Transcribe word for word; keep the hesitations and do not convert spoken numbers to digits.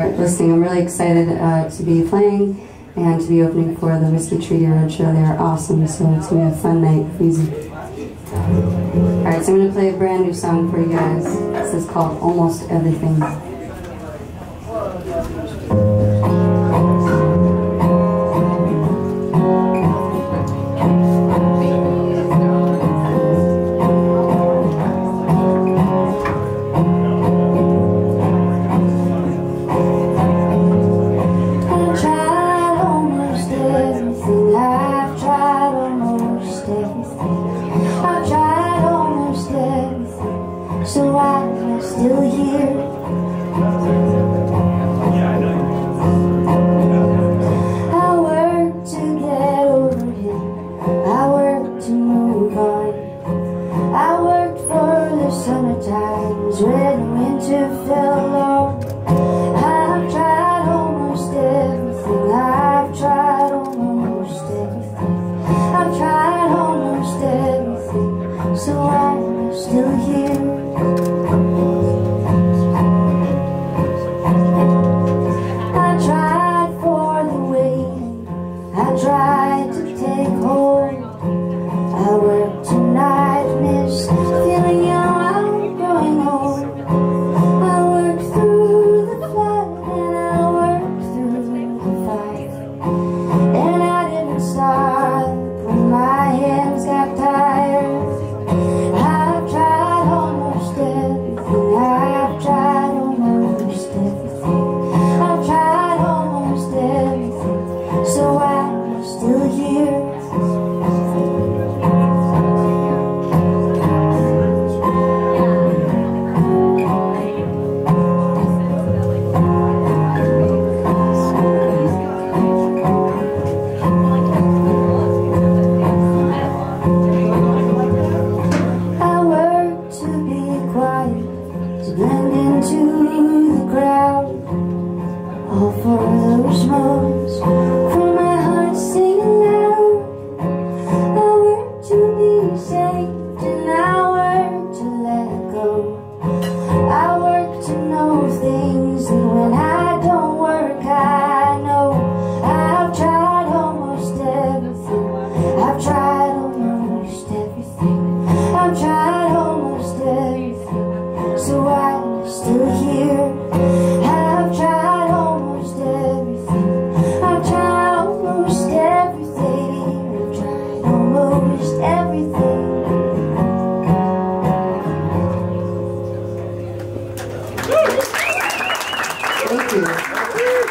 Listening. I'm really excited uh, to be playing and to be opening for the Whiskey Treaty Roadshow. They are awesome, so it's going to be a fun night of music. Alright, so I'm going to play a brand new song for you guys. This is called Almost Everything. So I'm still here. I work to get over it. I work to move on. I worked for the summer times when winter fell long. I've tried almost everything. I've tried almost everything. I've tried almost everything. So I'm still here. I tried for the waiting, I tried to take hold. I worked tonight, miss feeling young, I'm growing old. I worked through the flood and I worked through the fight, and I didn't stop when my hands got tired. I've tried almost everything. I've tried almost everything. I've tried almost everything. So I'm still here. To blend into the crowd, all for those moments, for my heart singing loud. I work to be saved and I work to let go. I work to know things, and when I don't work I know. I've tried almost everything. I've tried almost everything. I've tried almost everything. So I'm still here. I've tried almost everything. I've tried almost everything. I've tried almost everything. Thank you.